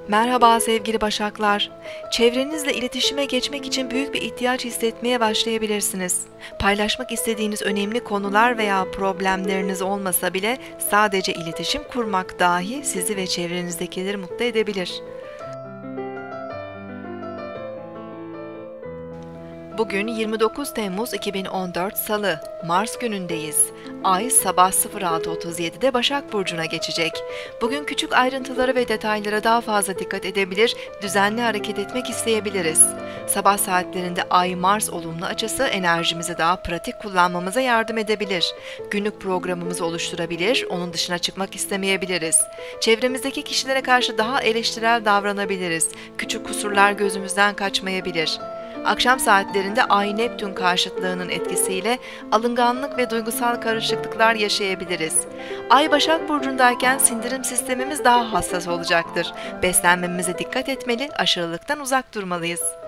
Merhaba sevgili Başaklar. Çevrenizle iletişime geçmek için büyük bir ihtiyaç hissetmeye başlayabilirsiniz. Paylaşmak istediğiniz önemli konular veya problemleriniz olmasa bile sadece iletişim kurmak dahi sizi ve çevrenizdekileri mutlu edebilir. Bugün 29 Temmuz 2014 Salı, Mars günündeyiz. Ay sabah 06:37'de Başak Burcu'na geçecek. Bugün küçük ayrıntılara ve detaylara daha fazla dikkat edebilir, düzenli hareket etmek isteyebiliriz. Sabah saatlerinde Ay-Mars olumlu açısı enerjimizi daha pratik kullanmamıza yardım edebilir. Günlük programımızı oluşturabilir, onun dışına çıkmak istemeyebiliriz. Çevremizdeki kişilere karşı daha eleştirel davranabiliriz. Küçük kusurlar gözümüzden kaçmayabilir. Akşam saatlerinde Ay-Neptün karşıtlığının etkisiyle alınganlık ve duygusal karışıklıklar yaşayabiliriz. Ay Başak Burcu'ndayken sindirim sistemimiz daha hassas olacaktır. Beslenmemize dikkat etmeli, aşırılıktan uzak durmalıyız.